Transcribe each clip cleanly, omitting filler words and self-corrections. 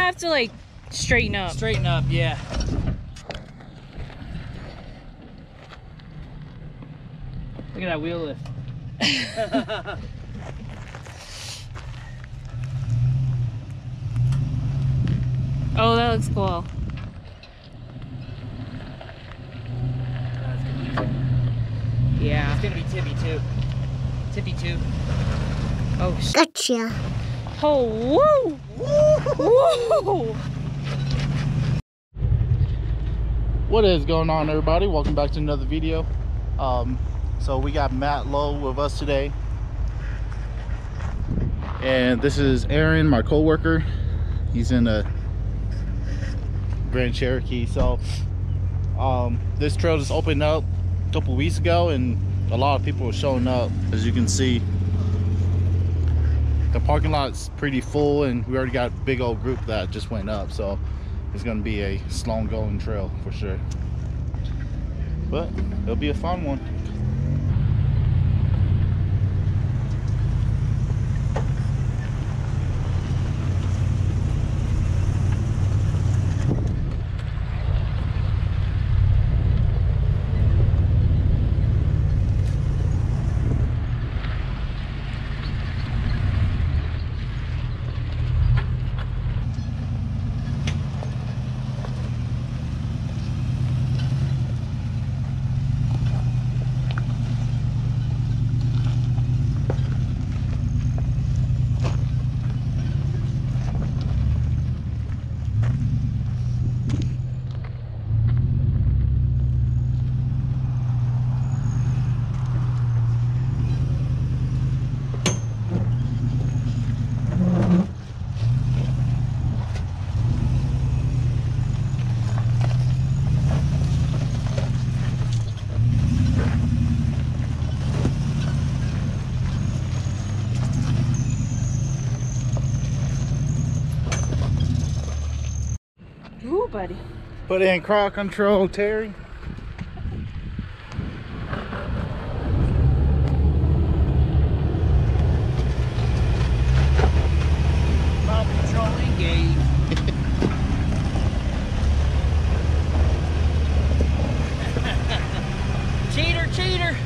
have to like straighten up. Straighten up, yeah. Look at that wheel lift. Oh, that looks cool. Yeah. It's gonna be tippy too. Tippy too. Oh, Gotcha. Oh, woo! Woo! What is going on, everybody? Welcome back to another video. So we got Matt Lowe with us today, and this is Aaron, my co-worker. He's in a Grand Cherokee. So this trail just opened up a couple weeks ago, and a lot of people are showing up. As you can see, the parking lot's pretty full, and we already got a big old group that just went up. So it's going to be a slow going trail for sure, but it'll be a fun one. Ooh, buddy. Put in crowd control, Terry. Crowd control engaged. Cheater, cheater.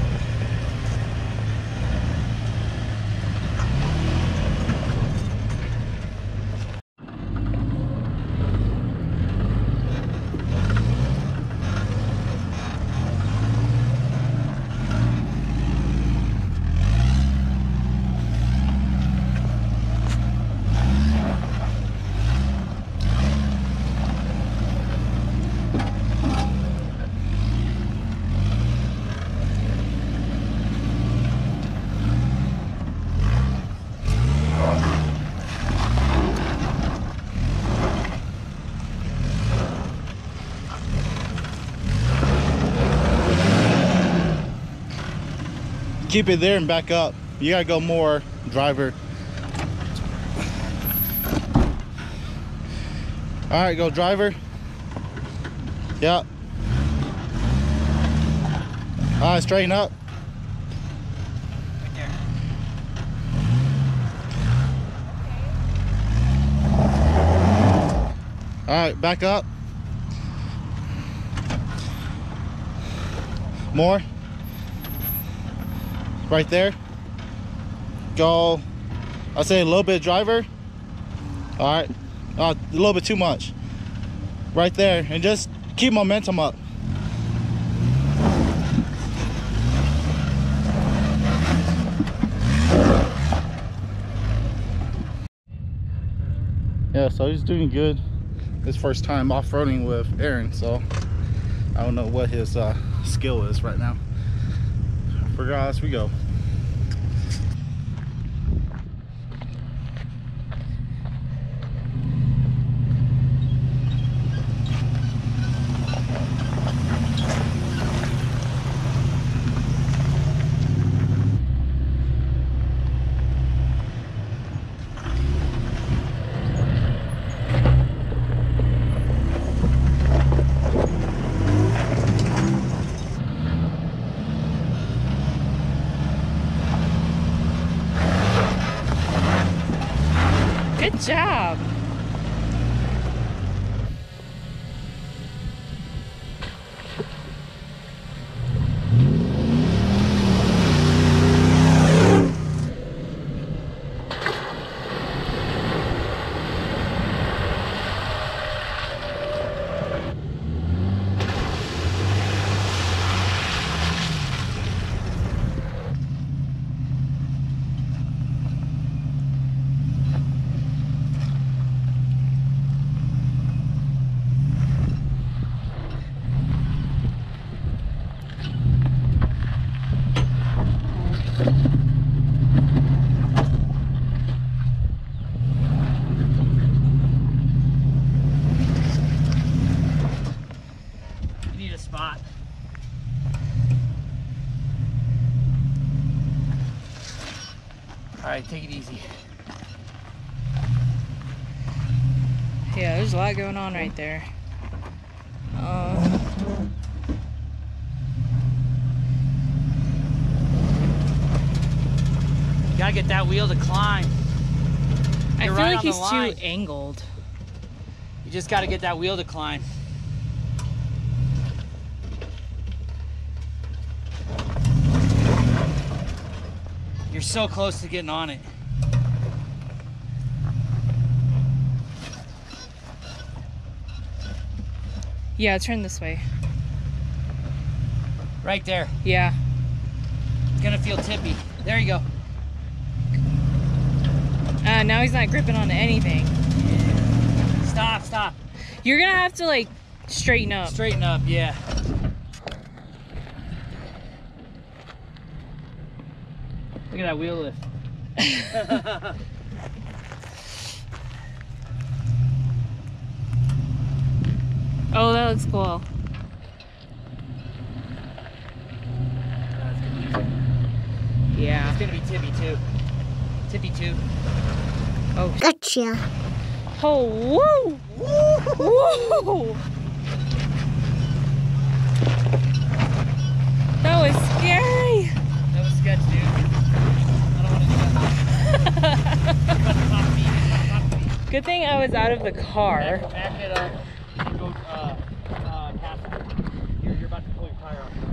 Keep it there and back up. You gotta go more, driver. All right, go driver. Yep. All right, straighten up. Right there. All right, back up. More. Right there. Go. I'll say a little bit driver. All right. A little bit too much. Right there, and just keep momentum up. Yeah, so he's doing good. His first time off-roading with Aaron, so I don't know what his skill is right now. Regardless, we go. Good job. right, take it easy. Yeah, there's a lot going on right there. You gotta get that wheel to climb. I You're feel right like on the he's line. too angled. You just gotta get that wheel to climb. You're so close to getting on it. Yeah, turn this way. Right there. Yeah. It's gonna feel tippy. There you go. Now he's not gripping onto anything. Stop, stop. You're gonna have to like straighten up. Straighten up, yeah. Look at that wheel lift. Oh, that looks cool. Yeah. It's gonna be tippy too. Tippy too. Oh. Gotcha. Oh, woo! Woo! That was scary. That was sketch, dude. I don't want to do that. It's about to pop me. It's about to pop me. Good thing I was out of the car. Back it up. And go castle. You're about to pull your tire off.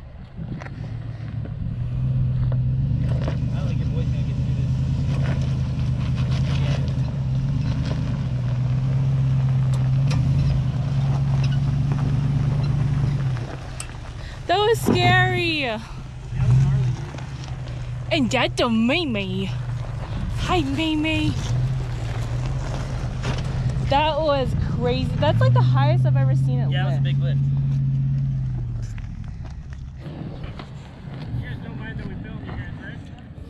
I don't think your boy's gonna get through this. That was scary. That was gnarly, dude. And that's a Mimi. Hi, Mimi. That was crazy. That's like the highest I've ever seen it Yeah, it was a lift. big lift. You guys don't mind that we film you guys, right?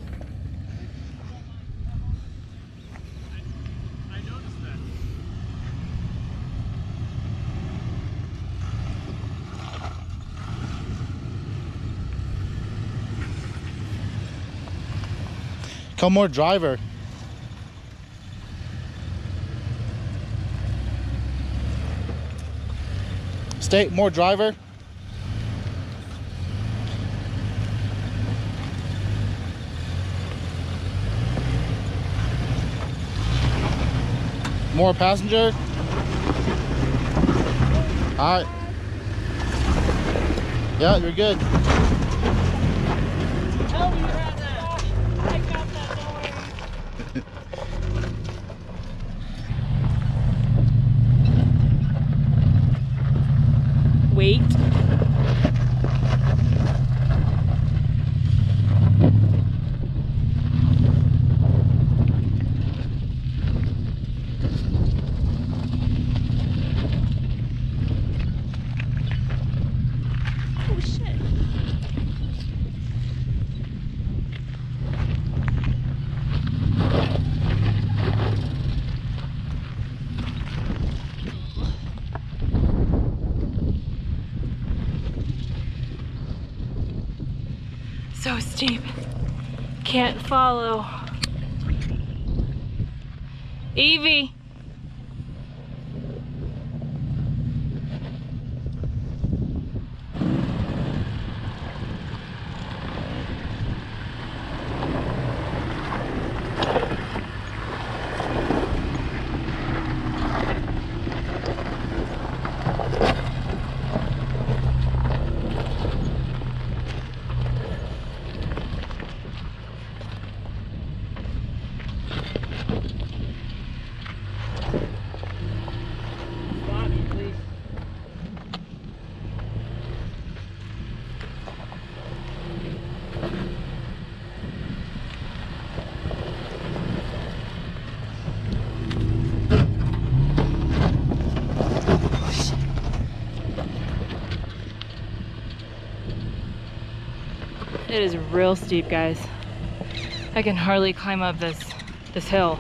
I noticed that. Come more driver. Stay more driver. More passenger. All right. Yeah, you're good. Tell me you have that. I got that, don't worry. Wait. Oh shit. So steep. Can't follow. Evie. Bobby, please. It is real steep, guys. I can hardly climb up this hill.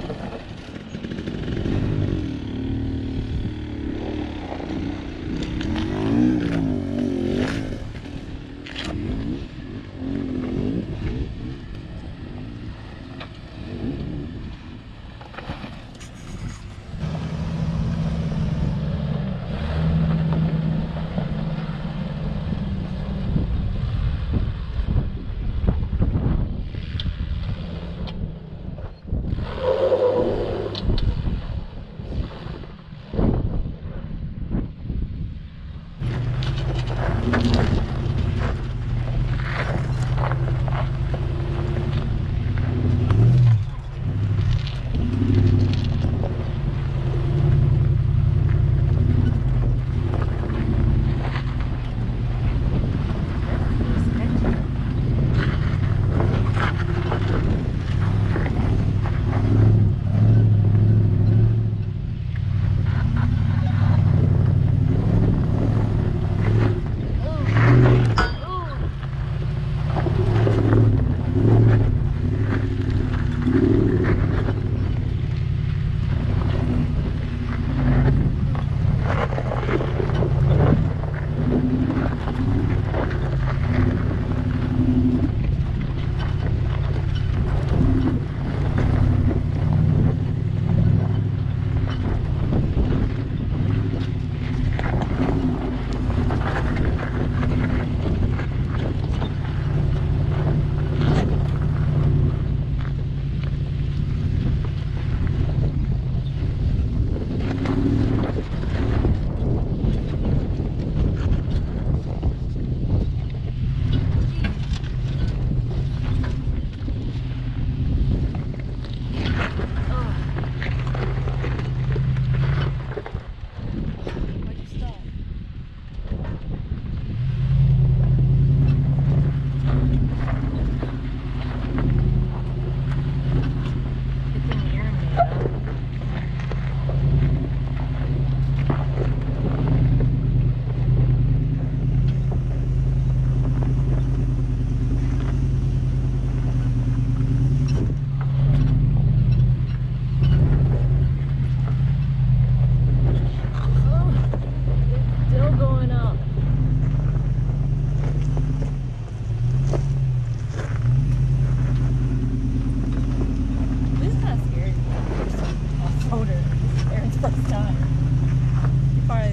Stop. Fine.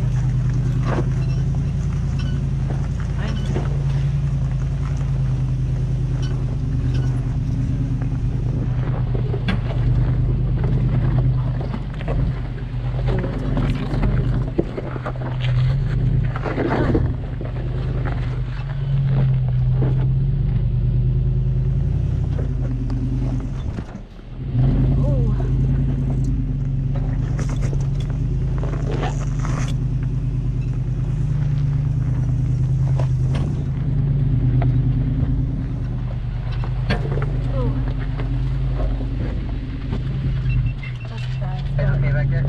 Okay, back there.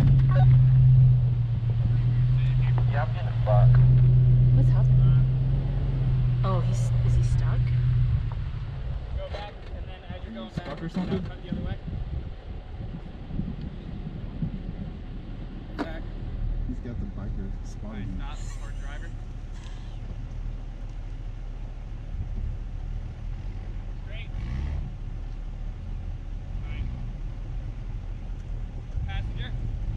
Yeah, I'm in a spot. What's happening? Oh, is he stuck? Go back, and then as you're going back, Stuck or something? cut the other way. Back. He's got the biker spotting. Stop for driver. Great. Fine. Passenger.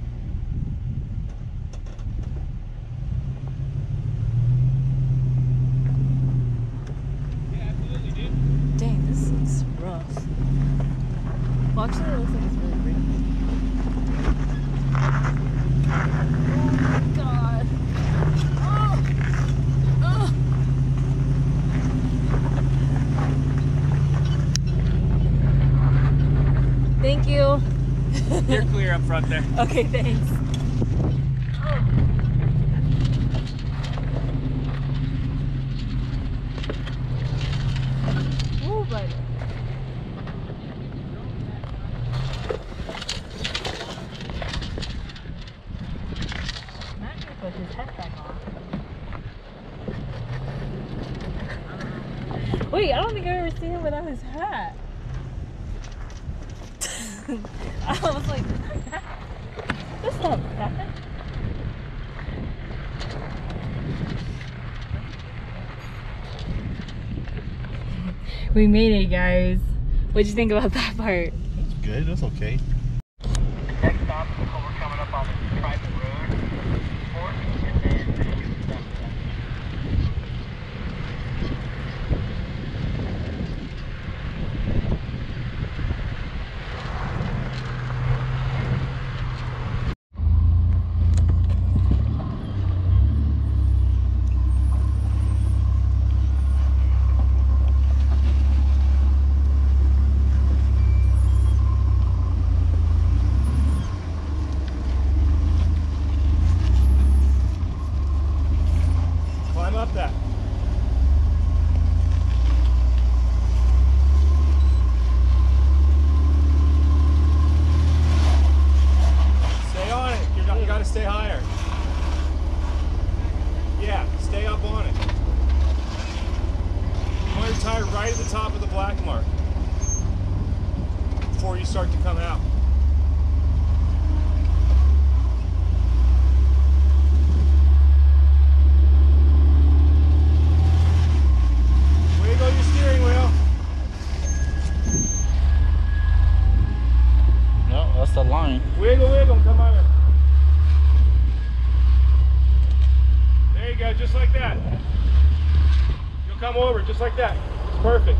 Yeah, absolutely, dude. Dang, this looks rough. Well, actually, it looks like it's really pretty. Oh, God. Oh. Oh. Thank you. You're clear up front there. Okay, thanks. Oh, but. Matt can put his head back on. Wait, I don't think I've ever seen him without his hat. I was like, that's not bad. We made it, guys. What'd you think about that part? That's good. That's okay. Next stop, we're coming up on the private road. Fort, and then finish your stop. Climb up that. Stay on it. You got to stay higher. Yeah, stay up on it. You want your tire right at the top of the black mark before you start to come out. Wiggle your steering wheel. No, that's the line. Wiggle, wiggle, come on. There you go, just like that. You'll come over, just like that. It's perfect.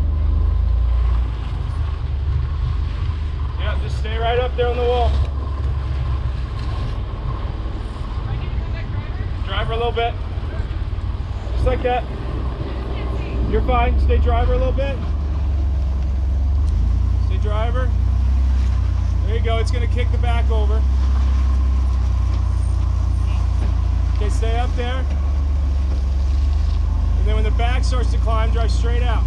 Yeah, just stay right up there on the wall. Driver a little bit. Just like that. You're fine. Stay driver a little bit. Stay driver. There you go. It's going to kick the back over. Okay, stay up there. And then when the back starts to climb, drive straight out.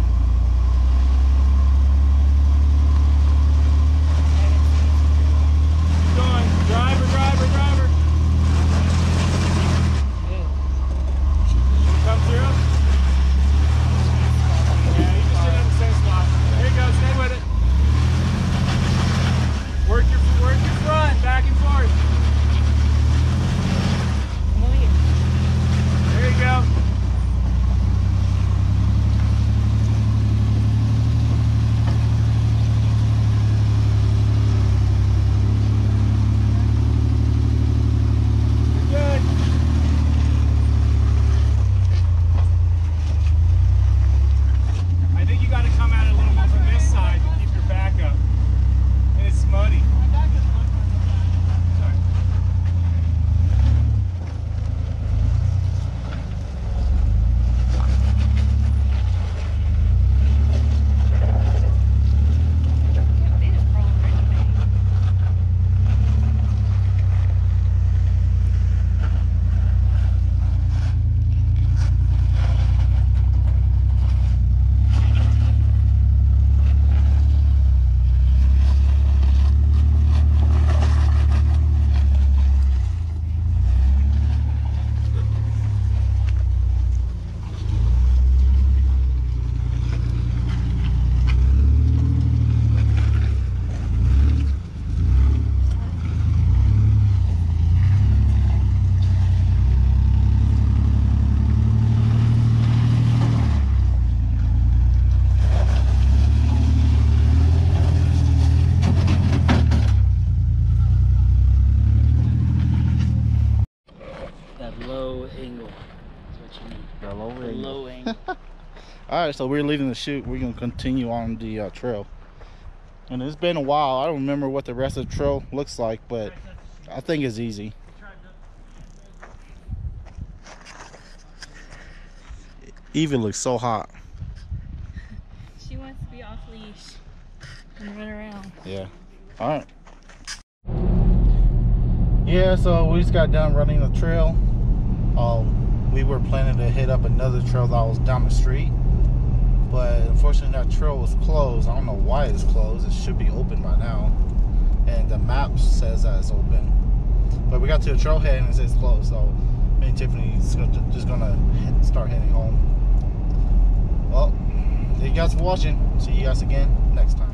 Keep going. Driver, driver, driver. Come through. Yeah, you just sit in the same spot. There you go. Stay with it. Work your front, back and forth. There you go. Blowing. All right, so we're leaving the shoot. We're gonna continue on the trail, and it's been a while. I don't remember what the rest of the trail looks like, but I think it's easy. Evie looks so hot. She wants to be off leash and run around. Yeah. All right. Yeah, so we just got done running the trail. We were planning to hit up another trail that was down the street, but unfortunately that trail was closed. I don't know why it's closed. It should be open by now, and the map says that it's open. But we got to the trailhead and it says closed. So me and Tiffany's just gonna start heading home. Well, thank you guys for watching. See you guys again next time.